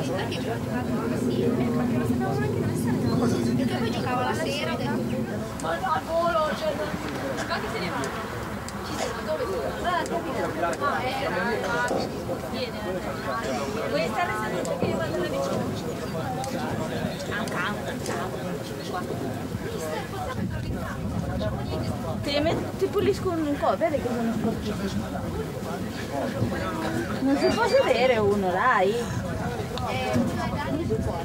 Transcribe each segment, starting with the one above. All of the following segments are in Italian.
Perché sì, perché lo sapevamo anche dove stare. Perché poi giocavo la sera, ho detto, ma no, al volo, cioè, anche se ne va. Ci sono, dove sono? Ah, viene. Vuoi stare seduto che io vado da vicino? Ti puliscono un po', vedi che sono sportivi. Non si può sedere uno, dai. Non si può.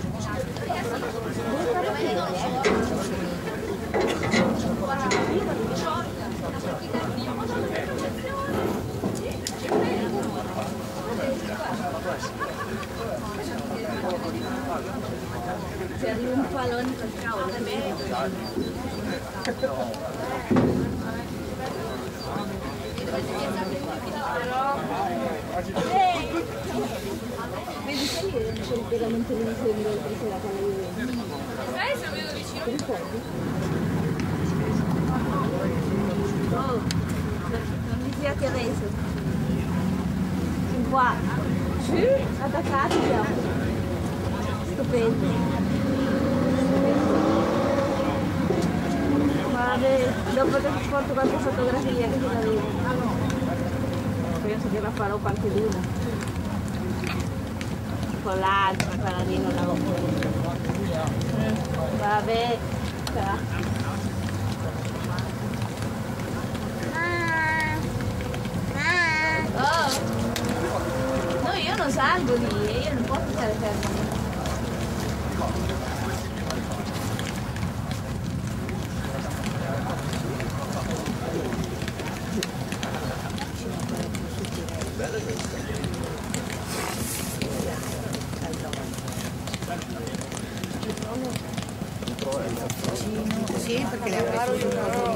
Per un pallone per cavolo, vedi che io c'è il pegamento di insieme oltre sera con la Juventus. Sai se lo vedo vicino? Ti ricordi? Oh, non mi fiati adesso. Fin qua. Sì, attaccati siamo. Stupendo. Dopo ti porto qualche fotografia che ti la vedo. Penso che la farò qualcheduna. Con l'altro, paradino la vabbè. Oh. No, io non salgo lì, io non posso stare fermo. Sì, perché le avrò giocato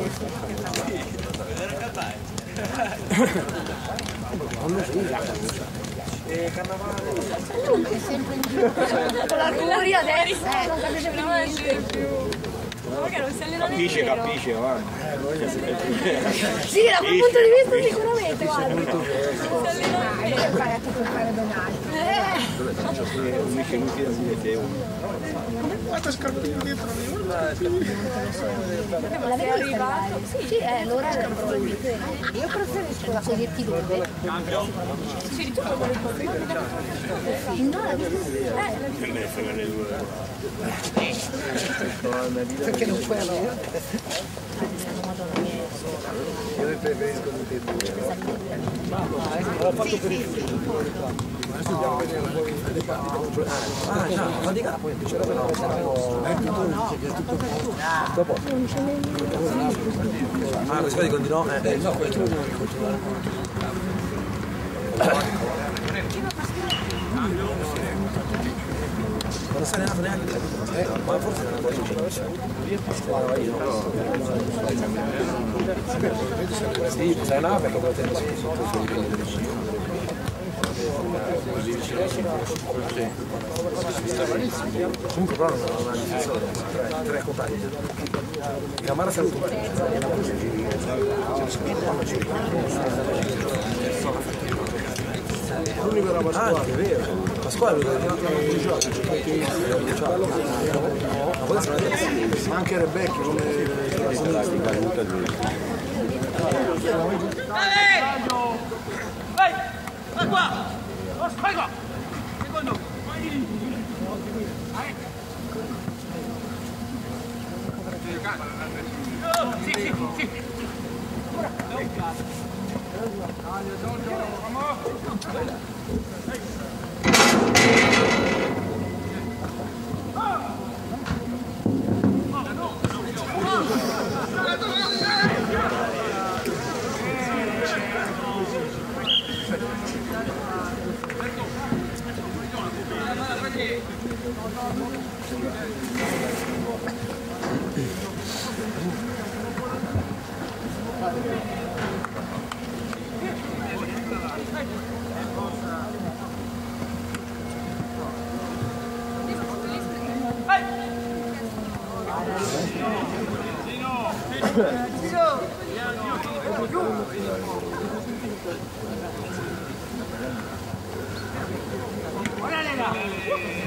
è sempre in giro con la curia adesso non capisce più niente. Capisce, guarda. Sì, da quel punto di vista sicuramente, guarda. Hai imparato per fare Quanto scarpino dietro l'avevo arrivato? Sì, allora probabilmente io preferisco la coglietti dove? Sì, tu come le cose? No, perché non puoi avere? Io preferisco tutti e due. L'ho fatto per il adesso andiamo a vedere un po' le partite. Ah, già, la di là poi c'era per dopo. Ah, questo dicono di no? No, questo non devo continuare. Non sei nato neanche, ma forse non puoi sì, sei nato perché lo tengo sotto i livelli del cibo. Comunque però non ha una difensore, tre compagni. La mano sta tutto. L'unico era Pasquale. Ah, è vero. Pasquale ma anche Rebecca come vai! Vai qua! Vai qua! Secondo! Sì, sì, sì! Guarda,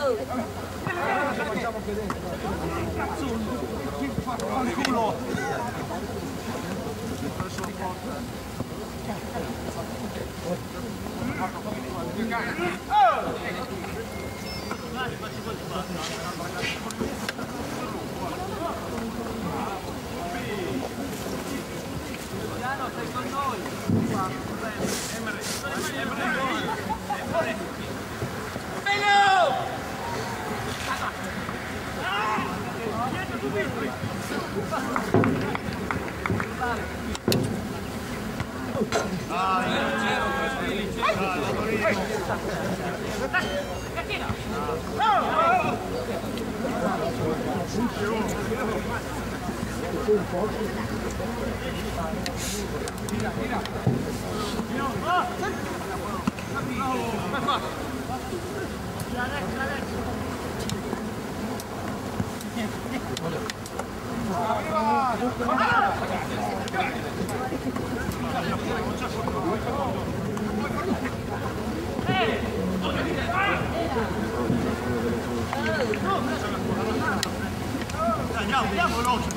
Andiamo veloce.